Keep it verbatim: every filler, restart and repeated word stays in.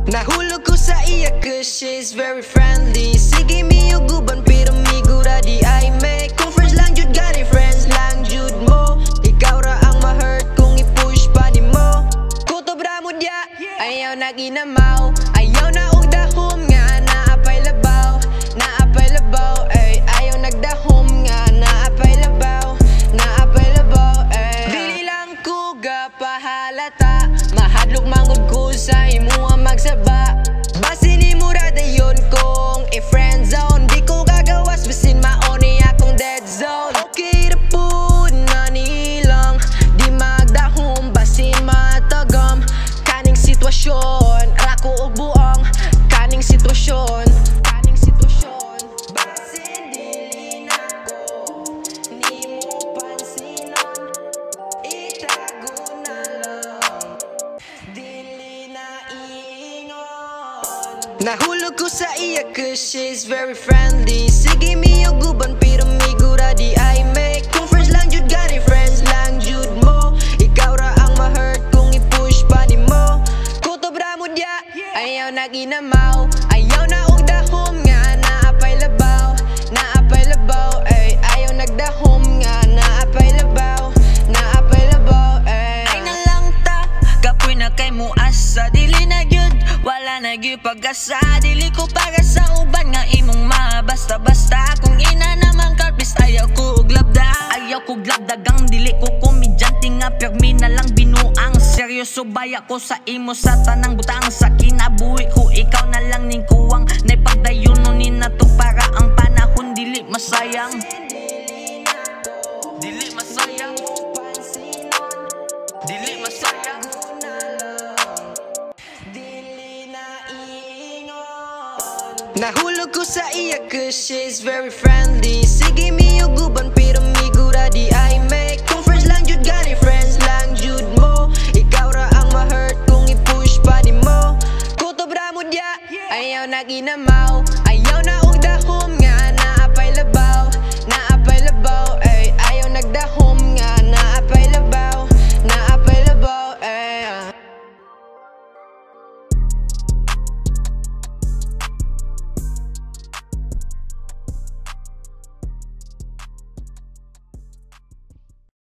Nahulog ko sa iya cause she's very friendly. Sige miyo guban pero migura di ay make. Kung friends lang jud gani friends lang jud mo. Ikaw ra ang ma-hurt kung i-push pa ni mo. Kutob ra mo dia, ayaw na ginamaw. Ayaw na og dahom nga naapay labaw. Naapay labaw, ay ayaw nagdahom nga naapay labaw. Naapay labaw, ay dili lang ko gapahalata. Mahadlok mangod ko sa imo ang magsaba. Basin ni mura dayon kong i-friend zone. Di ko gagawas basin maoni akong dead zone. Okay ra po na nilang di magdahom basin matagam. Kaning sitwasyon rako og buong kaning sitwasyon. Kaning sitwasyon basin dili na ko nimo pansinon. Itago na lang dili na iingon. Nahulog ko sa iya cause she's very friendly. Sige miyo guban pero migura di ay make. Kung friends lang jud gani friends lang jud mo. Ikaw ra ang ma-hurt kung i-push pa ni mo. Kutob ra mo dia, ayaw na ginamaw. Ayaw na og dahom nga naapay labaw. Naapay labaw, ay ayaw nagdahom nga naapay labaw. Naapay labaw, ay ay na lang ta, kapoy na kay mo asa. Dili na gyud, wala na gyud pag-asa. Dili ko para sa uban nga imong mabasta-basta. Kung ina naman ka, please ayaw ko og labda. Ayaw ko glabdagang dili ko komedyante nga pirmi na lang binuang. Seryoso baya ko sa imo sa tanang butang. Sa kinabuhi ko ikaw na lang ning kuwang. Nay pagdayunon ni nato para ang panahon dili masayang. Dili masayang. Dili masayang. Dili na iingon. Nahulog ko sa iya cause she's very friendly. Sige miyo guban pero migura di ay make. Kung friends lang jud gani friends lang jud mo. Ikaw ra ang ma-hurt kung i-push pa ni mo. Kutob ra mo dia, ayaw na ginamaw. Ayaw na og dahom nga naapay labaw. Naapay labaw, ay ayaw nagdahom.